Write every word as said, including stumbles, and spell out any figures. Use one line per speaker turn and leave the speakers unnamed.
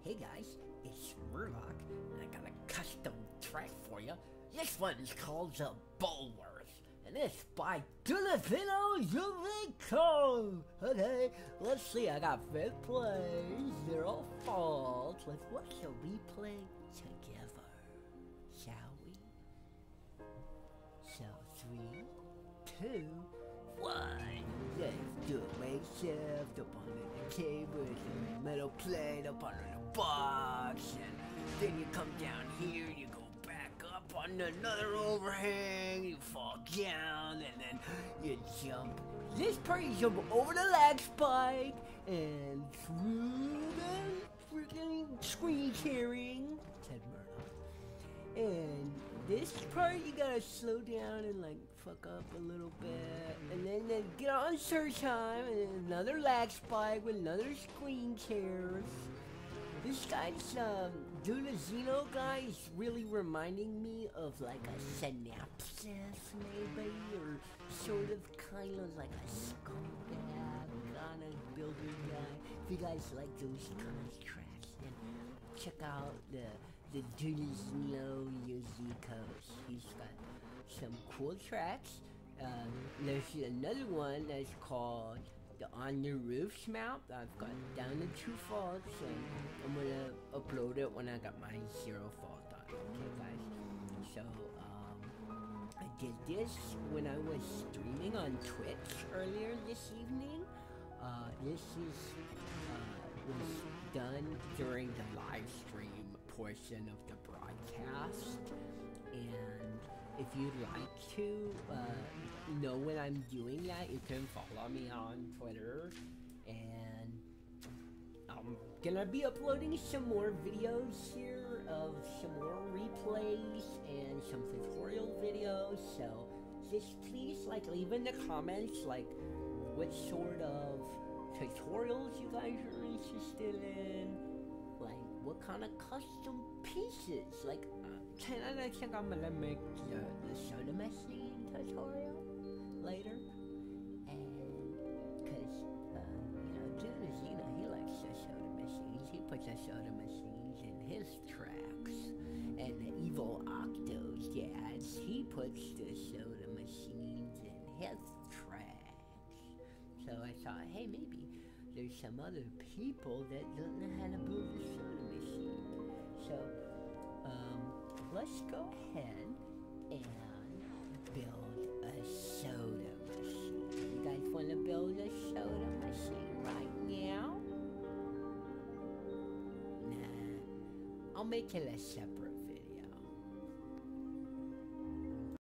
Hey guys, it's Murloc, and I got a custom track for you. This one's called the Bulworth, and it's by Delfino Zuvico. Okay, let's see, I got fifth place, zero faults. Let's, what shall we play together? Shall we? So, three, two, one. Let's do it. Make shift up under the table, the metal plate up under the box, and then you come down here, you go back up on another overhang, you fall down, and then you jump. This part you jump over the lag spike and through the freaking screen sharing, said Murloc. And this part you gotta slow down and like fuck up a little bit, and then, then get on search time, and then another lag spike with another screen shares. This guy's um Dulazino guy is really reminding me of like a Synapsis maybe, or sort of kind of like a Scumbag kind of builder guy. If you guys like those kind of tracks, then check out the the Dulazino Yuzikos. He's got some cool tracks. Um, there's another one that's called the On the Roofs map. I've got down to two faults, and I'm gonna upload it when I got my zero fault on. Okay, guys. So um, I did this when I was streaming on Twitch earlier this evening. Uh, this is uh, was done during the live stream portion of the broadcast, and if you'd like to uh, know when I'm doing that, you can follow me on Twitter, and I'm gonna be uploading some more videos here of some more replays and some tutorial videos, so just please like leave in the comments like what sort of tutorials you guys are interested in, like what kind of custom pieces, like uh, I think I'm gonna make the, the soda machine tutorial later, and cause uh, you know, dude is, you know, he likes the soda machines, he puts the soda machines in his tracks, and the evil Octo's dads, he puts the soda machines in his tracks. So I thought, hey, maybe there's some other people that don't know how to build a soda machine. So, um, let's go ahead and build a soda machine. You guys want to build a soda machine right now? Nah, I'll make it a separate